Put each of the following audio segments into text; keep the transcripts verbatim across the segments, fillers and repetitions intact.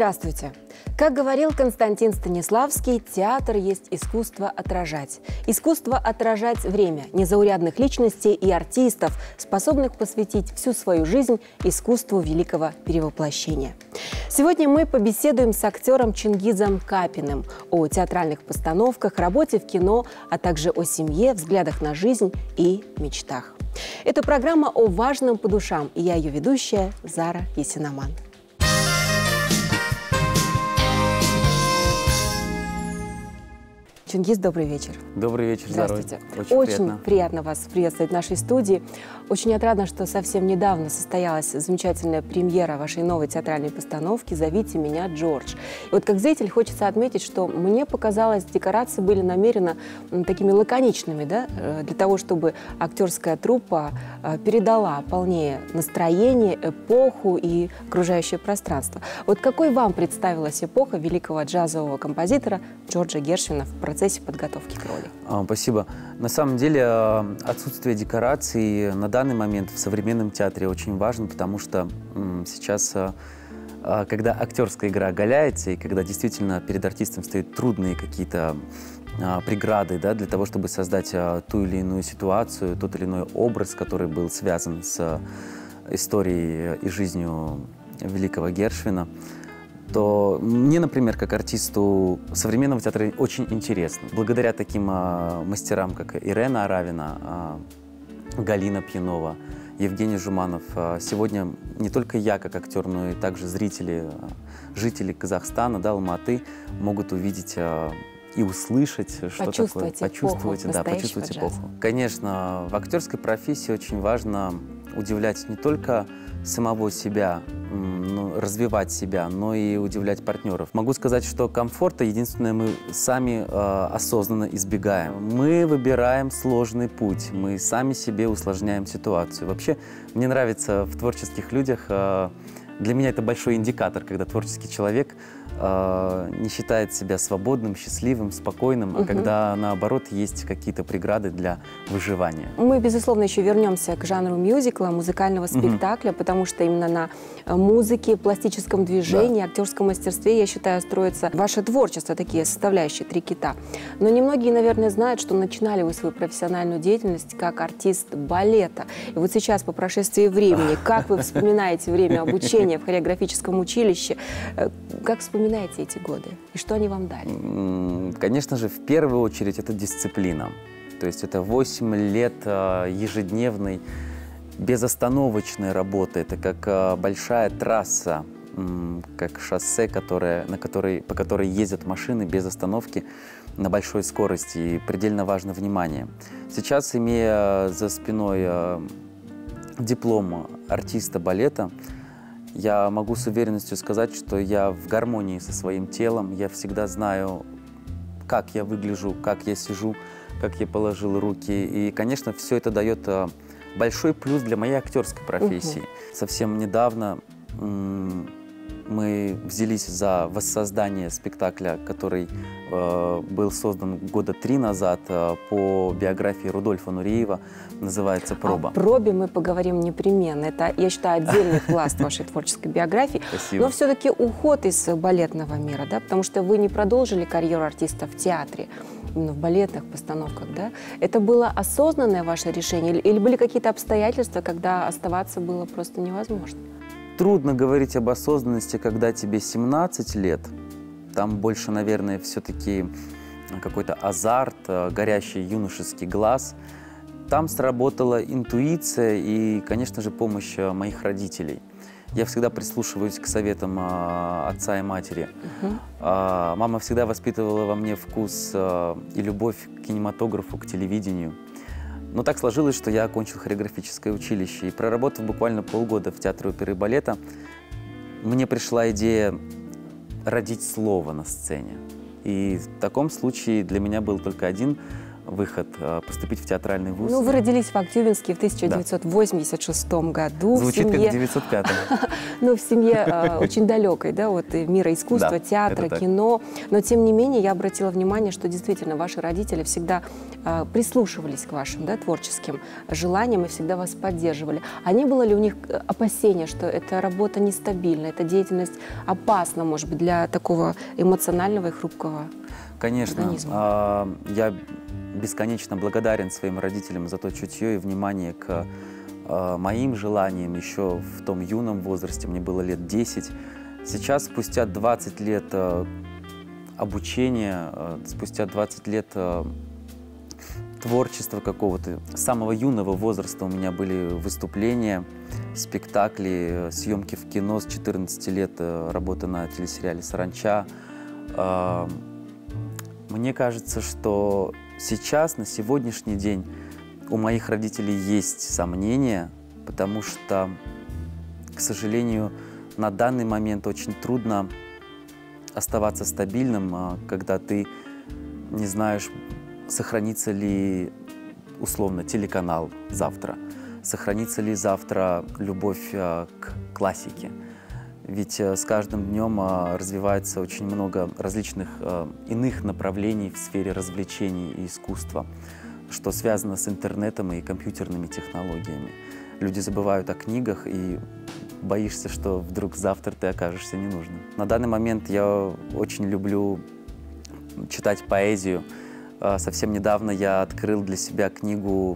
Здравствуйте! Как говорил Константин Станиславский, театр есть искусство отражать. Искусство отражать время незаурядных личностей и артистов, способных посвятить всю свою жизнь искусству великого перевоплощения. Сегодня мы побеседуем с актером Чингизом Капиным о театральных постановках, работе в кино, а также о семье, взглядах на жизнь и мечтах. Это программа о важном по душам, и я ее ведущая Зара Ясинаман. Чингиз, добрый вечер. Добрый вечер, Здравствуйте. Очень, Очень приятно. приятно вас приветствовать в нашей студии. Очень отрадно, что совсем недавно состоялась замечательная премьера вашей новой театральной постановки «Зовите меня, Джордж». И вот как зритель хочется отметить, что мне показалось, декорации были намеренно такими лаконичными, да, для того, чтобы актерская труппа передала полнее настроение, эпоху и окружающее пространство. Вот какой вам представилась эпоха великого джазового композитора Джорджа Гершвина в процессе подготовки к роли? Спасибо. На самом деле отсутствие декораций на данный момент в современном театре очень важно, потому что сейчас, когда актерская игра оголяется, и когда действительно перед артистом стоят трудные какие-то преграды, да, для того, чтобы создать ту или иную ситуацию, тот или иной образ, который был связан с историей и жизнью великого Гершвина, то мне, например, как артисту современного театра очень интересно. Благодаря таким а, мастерам, как Ирена Аравина, а, Галина Пьянова, Евгений Жуманов, а, сегодня не только я как актер, но и также зрители, а, жители Казахстана, да, Алматы могут увидеть а, и услышать, что такое, почувствовать, да, почувствовать эпоху. Конечно, в актерской профессии очень важно удивлять не только самого себя, ну, развивать себя, но и удивлять партнеров. Могу сказать, что комфорта единственное мы сами э, осознанно избегаем. Мы выбираем сложный путь, мы сами себе усложняем ситуацию. Вообще, мне нравится в творческих людях, э, для меня это большой индикатор, когда творческий человек э, не считает себя свободным, счастливым, спокойным, угу. а когда, наоборот, есть какие-то преграды для выживания. Мы, безусловно, еще вернемся к жанру мюзикла, музыкального спектакля, угу. потому что именно на музыке, пластическом движении, да. актерском мастерстве, я считаю, строится ваше творчество, такие составляющие три кита. Но немногие, наверное, знают, что начинали вы свою профессиональную деятельность как артист балета. И вот сейчас, по прошествии времени, как вы вспоминаете время обучения в хореографическом училище, как вспоминаете эти годы? И что они вам дали? Конечно же, в первую очередь, это дисциплина. То есть это восемь лет ежедневной, безостановочной работы. Это как большая трасса, как шоссе, которое, на которой, по которой ездят машины без остановки на большой скорости. И предельно важно внимание. Сейчас, имея за спиной диплом артиста балета, я могу с уверенностью сказать, что я в гармонии со своим телом. Я всегда знаю, как я выгляжу, как я сижу, как я положил руки. И, конечно, все это дает большой плюс для моей актерской профессии. Угу. Совсем недавно мы взялись за воссоздание спектакля, который э, был создан года три назад э, по биографии Рудольфа Нуреева, называется «Проба». О пробе мы поговорим непременно. Это, я считаю, отдельный пласт вашей творческой биографии. Спасибо. Но все-таки уход из балетного мира, да, потому что вы не продолжили карьеру артиста в театре, именно в балетных постановках, да? Это было осознанное ваше решение или были какие-то обстоятельства, когда оставаться было просто невозможно? Трудно говорить об осознанности, когда тебе семнадцать лет. Там больше, наверное, все-таки какой-то азарт, горящий юношеский глаз. Там сработала интуиция и, конечно же, помощь моих родителей. Я всегда прислушиваюсь к советам отца и матери. Uh-huh. Мама всегда воспитывала во мне вкус и любовь к кинематографу, к телевидению. Но так сложилось, что я окончил хореографическое училище. И проработав буквально полгода в театре оперы и балета, мне пришла идея родить слово на сцене. И в таком случае для меня был только один выход, поступить в театральный вуз. Ну, вы родились в Актюбинске в тысяча девятьсот восемьдесят шестом году. Звучит в семье... как в девятьсот пятом. Ну, в семье очень далекой, да, от мира искусства, театра, кино. Но, тем не менее, я обратила внимание, что действительно ваши родители всегда прислушивались к вашим, да, творческим желаниям и всегда вас поддерживали. А не было ли у них опасения, что эта работа нестабильна, эта деятельность опасна, может быть, для такого эмоционального и хрупкого Конечно. организма? Я бесконечно благодарен своим родителям за то чутье и внимание к э, моим желаниям еще в том юном возрасте, мне было лет десять. Сейчас, спустя двадцать лет э, обучения, э, спустя двадцать лет э, творчества какого-то, с самого юного возраста у меня были выступления, спектакли, съемки в кино, с четырнадцати лет э, работа на телесериале «Саранча». Э, мне кажется, что сейчас, на сегодняшний день, у моих родителей есть сомнения, потому что, к сожалению, на данный момент очень трудно оставаться стабильным, когда ты не знаешь, сохранится ли, условно, телеканал завтра, сохранится ли завтра любовь к классике. Ведь с каждым днем развивается очень много различных иных направлений в сфере развлечений и искусства, что связано с интернетом и компьютерными технологиями. Люди забывают о книгах и боишься, что вдруг завтра ты окажешься ненужным. На данный момент я очень люблю читать поэзию. Совсем недавно я открыл для себя книгу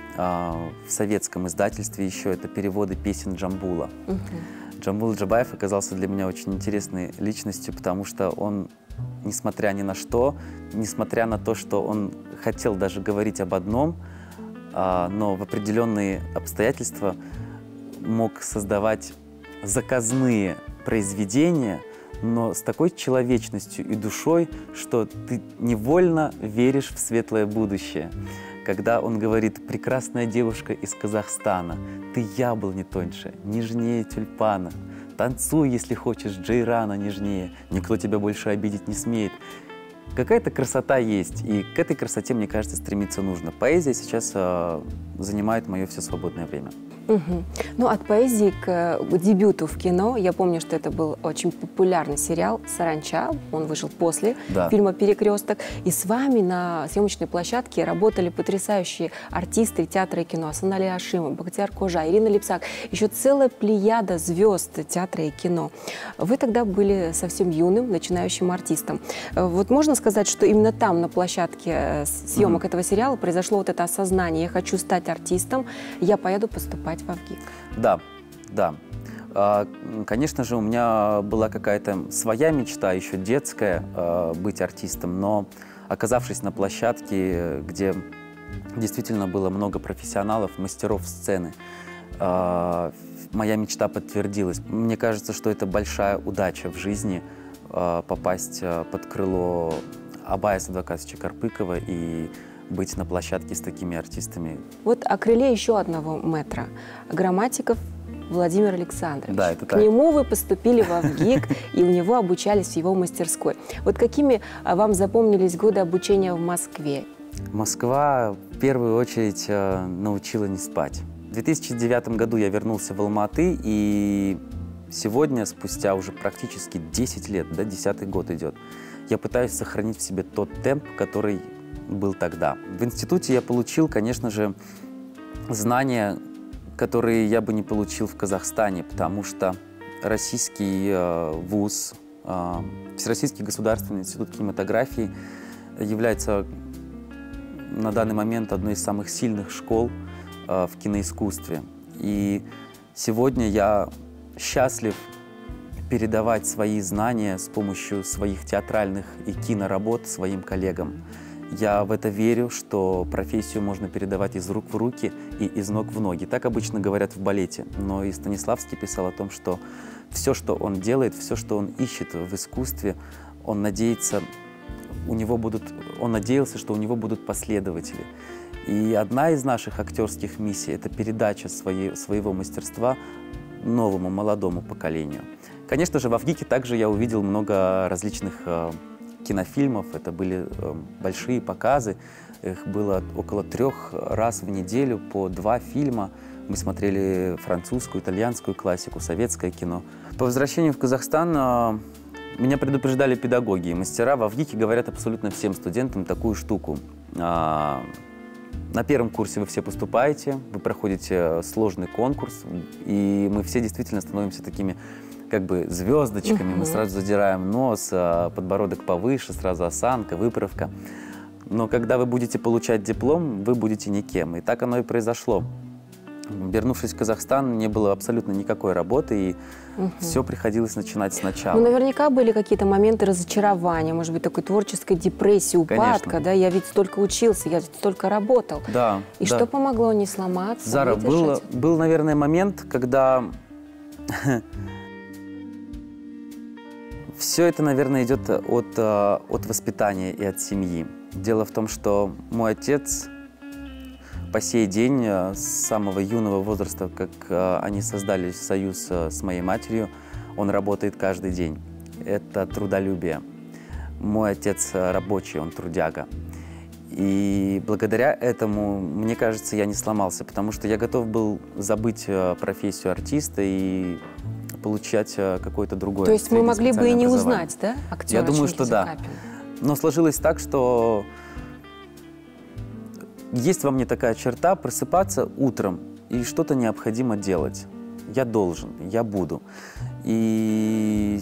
в советском издательстве еще, это переводы песен Джамбула. Uh-huh. Джамбул Джабаев оказался для меня очень интересной личностью, потому что он, несмотря ни на что, несмотря на то, что он хотел даже говорить об одном, но в определенные обстоятельства мог создавать заказные произведения, но с такой человечностью и душой, что ты невольно веришь в светлое будущее. Когда он говорит: «Прекрасная девушка из Казахстана, ты яблони тоньше, нежнее тюльпана, танцуй, если хочешь, джейрана нежнее, никто тебя больше обидеть не смеет». Какая-то красота есть, и к этой красоте, мне кажется, стремиться нужно. Поэзия сейчас э, занимает мое все свободное время. Угу. Ну, от поэзии к дебюту в кино. Я помню, что это был очень популярный сериал «Саранча». Он вышел после да. фильма «Перекресток». И с вами на съемочной площадке работали потрясающие артисты театра и кино. Асанали Ашимов, Бахтияр Кожа, Ирина Липсак. Еще целая плеяда звезд театра и кино. Вы тогда были совсем юным, начинающим артистом. Вот можно сказать, что именно там, на площадке съемок mm-hmm. этого сериала, произошло вот это осознание: я хочу стать артистом, я поеду поступать в ВГИК. Да, да. Конечно же, у меня была какая-то своя мечта, еще детская, быть артистом, но оказавшись на площадке, где действительно было много профессионалов, мастеров сцены, моя мечта подтвердилась. Мне кажется, что это большая удача в жизни попасть под крыло Абая Садвакасовича Карпыкова и быть на площадке с такими артистами. Вот о крыле еще одного мэтра. Грамматиков Владимир Александрович. Да, это К так. нему вы поступили в ВГИК, и у него обучались в его мастерской. Вот какими вам запомнились годы обучения в Москве? Москва в первую очередь научила не спать. В две тысячи девятом году я вернулся в Алматы, и сегодня, спустя уже практически десять лет, да, десятый год идет, я пытаюсь сохранить в себе тот темп, который был тогда. В институте я получил, конечно же, знания, которые я бы не получил в Казахстане, потому что российский э, вуз, э, Всероссийский государственный институт кинематографии является на данный момент одной из самых сильных школ э, в киноискусстве. И сегодня я счастлив передавать свои знания с помощью своих театральных и киноработ своим коллегам. Я в это верю, что профессию можно передавать из рук в руки и из ног в ноги. Так обычно говорят в балете. Но и Станиславский писал о том, что все, что он делает, все, что он ищет в искусстве, он надеется, у него будут, он надеялся, что у него будут последователи. И одна из наших актерских миссий – это передача своей, своего мастерства новому, молодому поколению. Конечно же, в ВГИКе также я увидел много различных кинофильмов, это были э, большие показы. Их было около трех раз в неделю по два фильма. Мы смотрели французскую, итальянскую классику, советское кино. По возвращению в Казахстан э, меня предупреждали педагоги и мастера. Во ВГИКе говорят абсолютно всем студентам такую штуку. Э, на первом курсе вы все поступаете, вы проходите сложный конкурс, и мы все действительно становимся такими как бы звездочками. Uh-huh. Мы сразу задираем нос, подбородок повыше, сразу осанка, выправка. Но когда вы будете получать диплом, вы будете никем. И так оно и произошло. Вернувшись в Казахстан, не было абсолютно никакой работы, и угу. все приходилось начинать сначала. Ну, наверняка были какие-то моменты разочарования, может быть, такой творческой депрессии, упадка. Конечно. Да? Я ведь столько учился, я ведь столько работал. Да. И да. что помогло не сломаться, Зара, был, был, наверное, момент, когда все это, наверное, идет от, от воспитания и от семьи. Дело в том, что мой отец по сей день, с самого юного возраста, как они создали союз с моей матерью, он работает каждый день. Это трудолюбие. Мой отец рабочий, он трудяга. И благодаря этому, мне кажется, я не сломался, потому что я готов был забыть профессию артиста и получать какое-то другое. То есть мы могли бы и не узнать, да, актера? Я думаю, что да. Но сложилось так, что есть во мне такая черта просыпаться утром, и что-то необходимо делать. Я должен, я буду. И,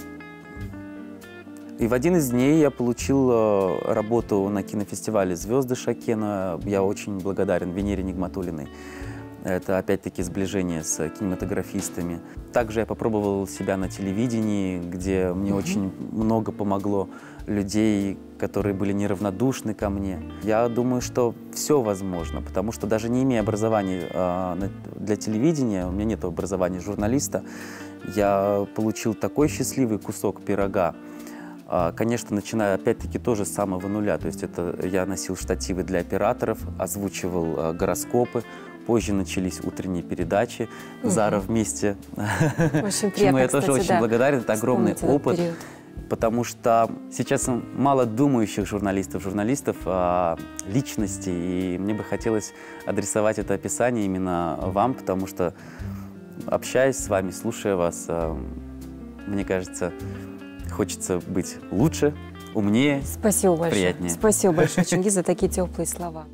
и в один из дней я получил работу на кинофестивале «Звезды» Шакена. Я очень благодарен Венере Нигматуллиной. Это, опять-таки, сближение с кинематографистами. Также я попробовал себя на телевидении, где мне mm-hmm. очень много помогло людей, которые были неравнодушны ко мне. Я думаю, что все возможно, потому что даже не имея образования э, для телевидения, у меня нет образования журналиста, я получил такой счастливый кусок пирога. Э, конечно, начиная опять-таки тоже с самого нуля. То есть это я носил штативы для операторов, озвучивал э, гороскопы. Позже начались утренние передачи. Угу. Зара вместе. Очень приятно, чему я кстати, тоже очень да. благодарен. Это огромный опыт. Период. Потому что сейчас мало думающих журналистов, журналистов, а личностей. И мне бы хотелось адресовать это описание именно вам, потому что, общаясь с вами, слушая вас, мне кажется, хочется быть лучше, умнее, Спасибо большое. приятнее. Спасибо большое, Чингиз, за такие теплые слова.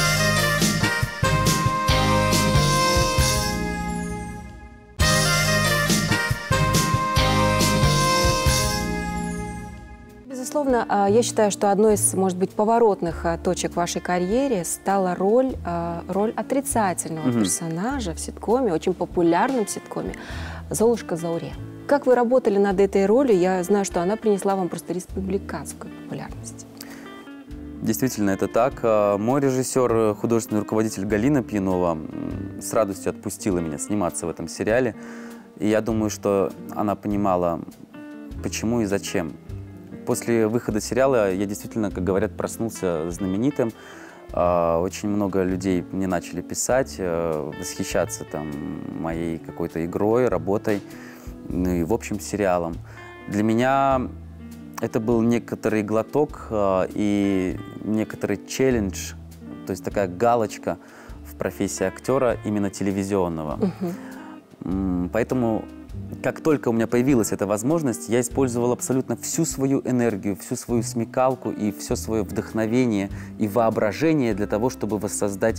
Безусловно, я считаю, что одной из, может быть, поворотных точек в вашей карьере стала роль, роль отрицательного угу. персонажа в ситкоме, очень популярном ситкоме «Золушка Зауре». Как вы работали над этой ролью? Я знаю, что она принесла вам просто республиканскую популярность. Действительно, это так. Мой режиссер, художественный руководитель Галина Пьянова с радостью отпустила меня сниматься в этом сериале. И я думаю, что она понимала, почему и зачем. После выхода сериала я действительно, как говорят, проснулся знаменитым. Очень много людей мне начали писать, восхищаться там, моей какой-то игрой, работой, ну и, в общем, сериалом. Для меня это был некоторый глоток и некоторый челлендж, то есть такая галочка в профессии актера, именно телевизионного. Угу. Поэтому как только у меня появилась эта возможность, я использовал абсолютно всю свою энергию, всю свою смекалку и все свое вдохновение и воображение для того, чтобы воссоздать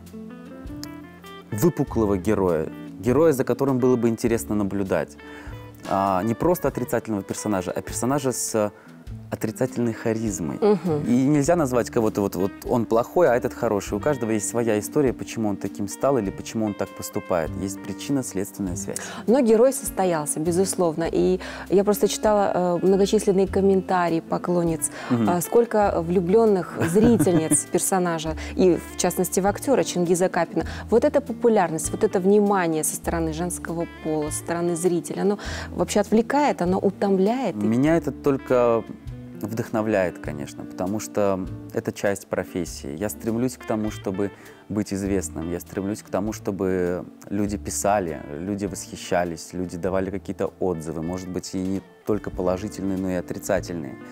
выпуклого героя, героя, за которым было бы интересно наблюдать. А, не просто отрицательного персонажа, а персонажа с отрицательной харизмой. Угу. И нельзя назвать кого-то вот, вот он плохой, а этот хороший. У каждого есть своя история, почему он таким стал или почему он так поступает. Есть причинно-следственная связь. Но герой состоялся, безусловно. И я просто читала э, многочисленные комментарии поклонниц, угу. э, сколько влюбленных зрительниц персонажа, и в частности в актера Чингиза Капина. Вот эта популярность, вот это внимание со стороны женского пола, со стороны зрителя, оно вообще отвлекает, оно утомляет. Меня это только вдохновляет, конечно, потому что это часть профессии. Я стремлюсь к тому, чтобы быть известным. Я стремлюсь к тому, чтобы люди писали, люди восхищались, люди давали какие-то отзывы, может быть, и не только положительные, но и отрицательные.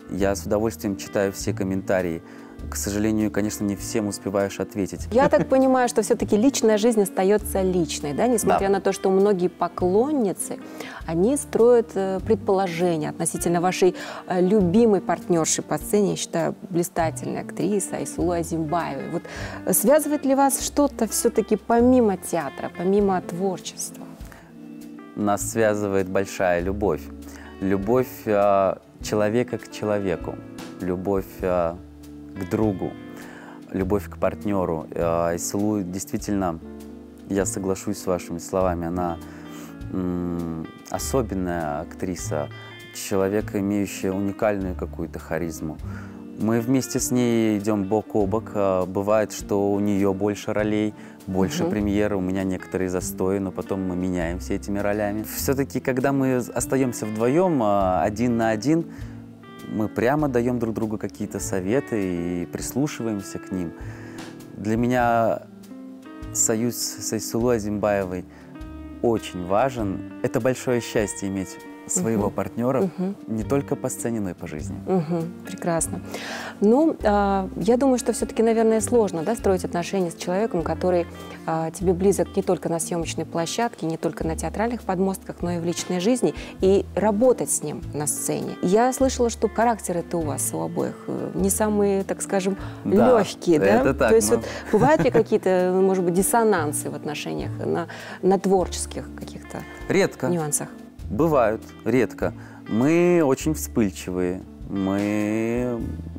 Я с удовольствием читаю все комментарии. К сожалению, конечно, не всем успеваешь ответить. Я так понимаю, что все-таки личная жизнь остается личной, да, несмотря Да. на то, что многие поклонницы, они строят э, предположения относительно вашей э, любимой партнерши по сцене, я считаю, блистательной актрисы Айсулу Азимбаевой. Вот э, связывает ли вас что-то все-таки помимо театра, помимо творчества? Нас связывает большая любовь. Любовь э, человека к человеку, любовь э, к другу, любовь к партнеру. Айсулу действительно, я соглашусь с вашими словами, она м, особенная актриса, человек, имеющий уникальную какую-то харизму. Мы вместе с ней идем бок о бок. Бывает, что у нее больше ролей, больше Мгм. премьер, у меня некоторые застои, но потом мы меняемся этими ролями. Все-таки, когда мы остаемся вдвоем, один на один, мы прямо даем друг другу какие-то советы и прислушиваемся к ним. Для меня союз с Айсулу Азимбаевой очень важен. Это большое счастье иметь своего Мгм. партнера Мгм. не только по сцене, но и по жизни. Мгм. Прекрасно. Ну, а, я думаю, что все-таки, наверное, сложно, да, строить отношения с человеком, который а, тебе близок не только на съемочной площадке, не только на театральных подмостках, но и в личной жизни, и работать с ним на сцене. Я слышала, что характеры-то у вас у обоих э, не самые, так скажем, Да, легкие, да? это так, То есть но- вот бывают ли какие-то, может быть, диссонансы в отношениях на, на творческих каких-то Редко. нюансах? Бывают, редко. Мы очень вспыльчивые, мы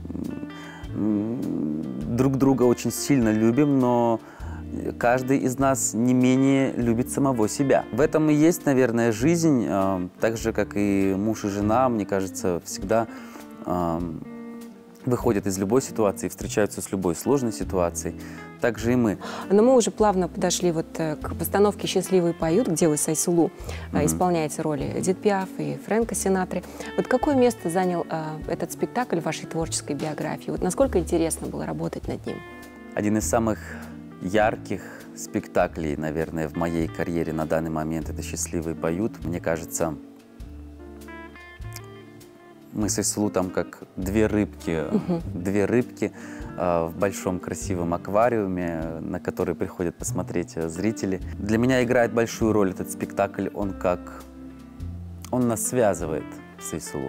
м, друг друга очень сильно любим, но каждый из нас не менее любит самого себя. В этом и есть, наверное, жизнь, э, так же, как и муж и жена, мне кажется, всегда э, выходят из любой ситуации, встречаются с любой сложной ситуацией. Так же и мы. Но мы уже плавно подошли вот э, к постановке «Счастливые поют», где вы с Айсулу э, Мгм. исполняете роли Эдит Пиаф и Фрэнка Синатри. Вот какое место занял э, этот спектакль в вашей творческой биографии? Вот насколько интересно было работать над ним? Один из самых ярких спектаклей, наверное, в моей карьере на данный момент — это «Счастливые поют». Мне кажется, мы с Айсулу там как две рыбки, Мгм. две рыбки э, в большом красивом аквариуме, на который приходят посмотреть э, зрители. Для меня играет большую роль этот спектакль. Он как... Он нас связывает с Айсулу.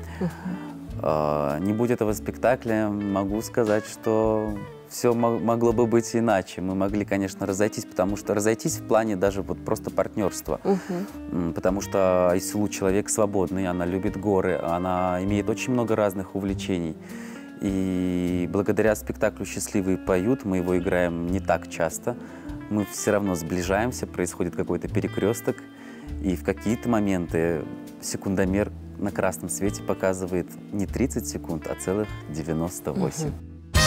Э, не будь этого спектакля, могу сказать, что все могло бы быть иначе. Мы могли, конечно, разойтись, потому что разойтись в плане даже вот просто партнерства. Мгм. М, Потому что Айсулу человек свободный, она любит горы, она имеет очень много разных увлечений. И благодаря спектаклю «Счастливые поют», мы его играем не так часто, мы все равно сближаемся, происходит какой-то перекресток, и в какие-то моменты секундомер на красном свете показывает не тридцать секунд, а целых девяносто восемь. Мгм.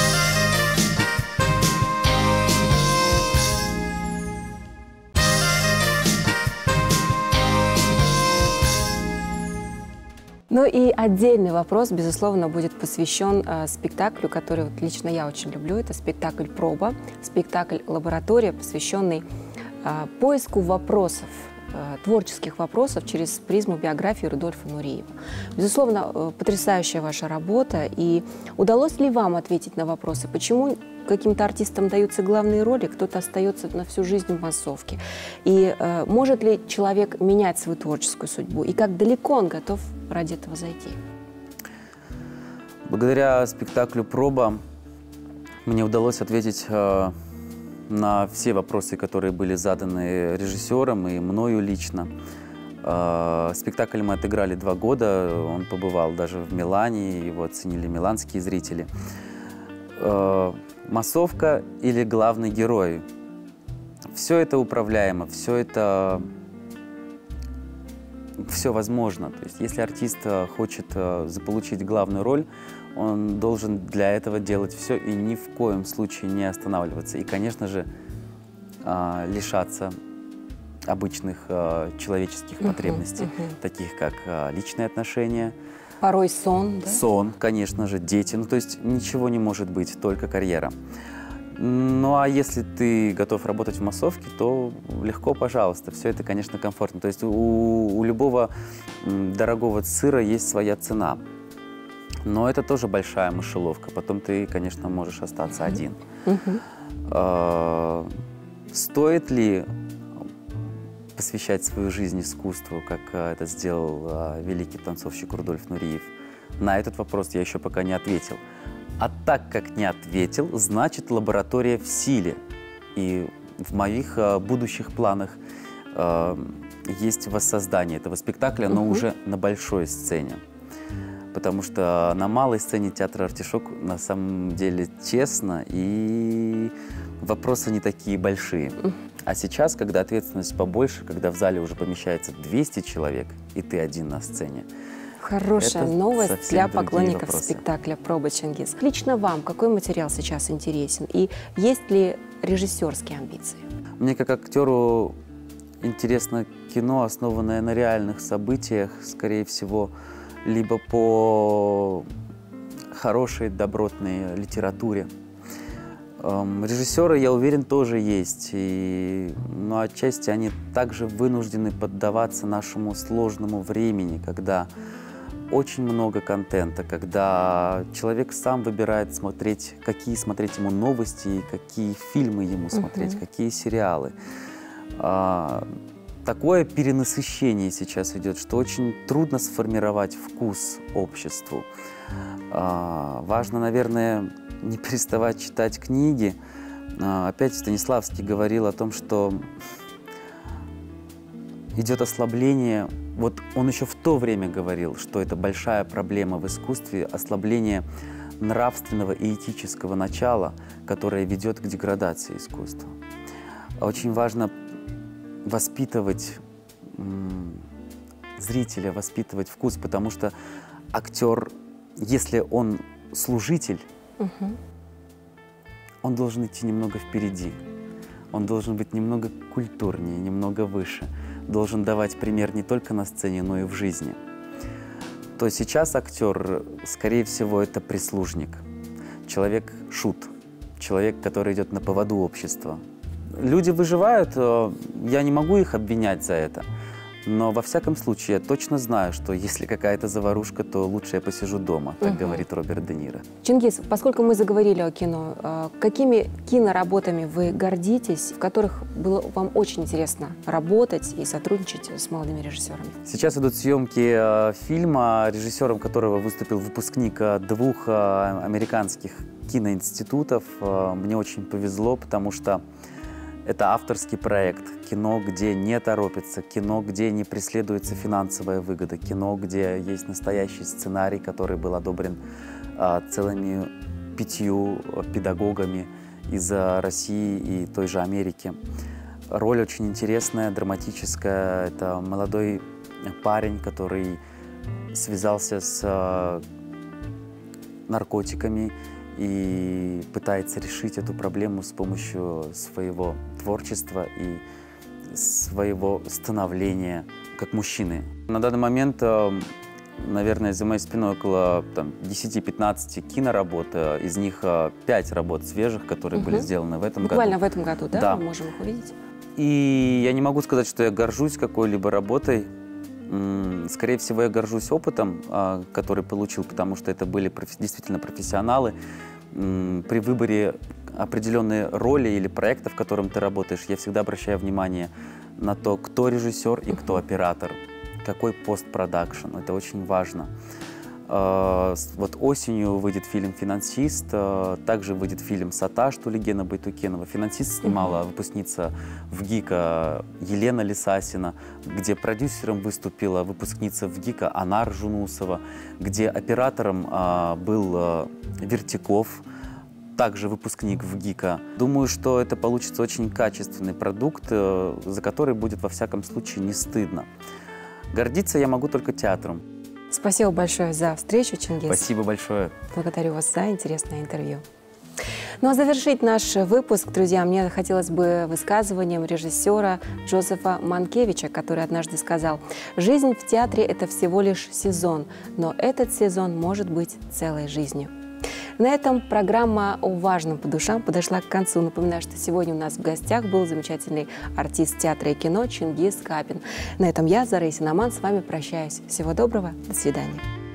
Ну и отдельный вопрос, безусловно, будет посвящен э, спектаклю, который вот лично я очень люблю. Это спектакль «Проба», спектакль «Лаборатория», посвященный э, поиску вопросов, э, творческих вопросов через призму биографии Рудольфа Нуриева. Безусловно, э, потрясающая ваша работа. И удалось ли вам ответить на вопросы, почему каким-то артистам даются главные роли, кто-то остается на всю жизнь в массовке? И э, может ли человек менять свою творческую судьбу? И как далеко он готов ради этого зайти? Благодаря спектаклю «Проба» мне удалось ответить э, на все вопросы, которые были заданы режиссером и мною лично. Э, спектакль мы отыграли два года, он побывал даже в Милане, его оценили миланские зрители. Э, массовка или главный герой? Все это управляемо, все это... Все возможно. То есть, если артист э, хочет э, заполучить главную роль, он должен для этого делать все и ни в коем случае не останавливаться. И, конечно же, э, лишаться обычных э, человеческих Мгм, потребностей, мгм. таких как э, личные отношения, Порой сон, да? сон, конечно же, дети. Ну, то есть ничего не может быть, только карьера. Ну, а если ты готов работать в массовке, то легко, пожалуйста. Все это, конечно, комфортно. То есть у, у любого м, дорогого сыра есть своя цена. Но это тоже большая мышеловка. Потом ты, конечно, можешь остаться Mm-hmm. один. Mm-hmm. А, стоит ли посвящать свою жизнь искусству, как это сделал а, великий танцовщик Рудольф Нуриев? На этот вопрос я еще пока не ответил. А так как не ответил, значит, лаборатория в силе. И в моих а, будущих планах а, есть воссоздание этого спектакля, но Uh-huh. уже на большой сцене. Потому что на малой сцене театра «Артишок» на самом деле тесно, и вопросы не такие большие. Uh-huh. А сейчас, когда ответственность побольше, когда в зале уже помещается двести человек, и ты один на сцене, хорошая это новость для поклонников вопросы. спектакля «Проба, Чингис». Лично вам какой материал сейчас интересен? И есть ли режиссерские амбиции? Мне как актеру интересно кино, основанное на реальных событиях, скорее всего, либо по хорошей, добротной литературе. Эм, режиссеры, я уверен, тоже есть, и, но отчасти они также вынуждены поддаваться нашему сложному времени, когда очень много контента, когда человек сам выбирает смотреть, какие смотреть ему новости, и какие фильмы ему смотреть, uh-huh. какие сериалы. А, такое перенасыщение сейчас идет, что очень трудно сформировать вкус обществу. А, важно, наверное, не переставать читать книги. А, опять Станиславский говорил о том, что идет ослабление. Вот он еще в то время говорил, что это большая проблема в искусстве, ослабление нравственного и этического начала, которое ведет к деградации искусства. Очень важно воспитывать м, зрителя, воспитывать вкус, потому что актер, если он служитель, угу. он должен идти немного впереди, он должен быть немного культурнее, немного выше, должен давать пример не только на сцене, но и в жизни. То сейчас актер, скорее всего, это прислужник, человек-шут, человек, который идет на поводу общества. Люди выживают, я не могу их обвинять за это, но во всяком случае я точно знаю, что если какая-то заварушка, то лучше я посижу дома, так угу. говорит Роберт Де Ниро. Чингис, поскольку мы заговорили о кино, какими киноработами вы гордитесь, в которых было вам очень интересно работать и сотрудничать с молодыми режиссерами? Сейчас идут съемки фильма, режиссером которого выступил выпускник двух американских киноинститутов. Мне очень повезло, потому что это авторский проект, кино, где не торопится, кино, где не преследуется финансовая выгода, кино, где есть настоящий сценарий, который был одобрен а, целыми пятью педагогами из России и той же Америки. Роль очень интересная, драматическая. Это молодой парень, который связался с а, наркотиками и пытается решить эту проблему с помощью своего творчества и своего становления как мужчины. На данный момент, наверное, за моей спиной около десяти-пятнадцати киноработ, из них пять работ свежих, которые угу. были сделаны в этом Буквально году. Буквально в этом году, да? Да. Мы можем их увидеть. И я не могу сказать, что я горжусь какой-либо работой. Скорее всего, я горжусь опытом, который получил, потому что это были действительно профессионалы. При выборе определенной роли или проекта, в котором ты работаешь, я всегда обращаю внимание на то, кто режиссер и кто оператор, какой постпродакшн. Это очень важно. Вот осенью выйдет фильм «Финансист», также выйдет фильм «Саташ» Тулигена Байтукенова. «Финансист» снимала выпускница ВГИКа Елена Лисасина, где продюсером выступила выпускница ВГИКа Анар Жунусова, где оператором был Вертяков, также выпускник ВГИКа. Думаю, что это получится очень качественный продукт, за который будет во всяком случае не стыдно. Гордиться я могу только театром. Спасибо большое за встречу, Чингис. Спасибо большое. Благодарю вас за интересное интервью. Ну а завершить наш выпуск, друзья, мне хотелось бы высказыванием режиссера Джозефа Манкевича, который однажды сказал: «Жизнь в театре – это всего лишь сезон, но этот сезон может быть целой жизнью». На этом программа «О важном по душам» подошла к концу. Напоминаю, что сегодня у нас в гостях был замечательный артист театра и кино Чингис Капин. На этом я, Зара Исинаман, с вами прощаюсь. Всего доброго, до свидания.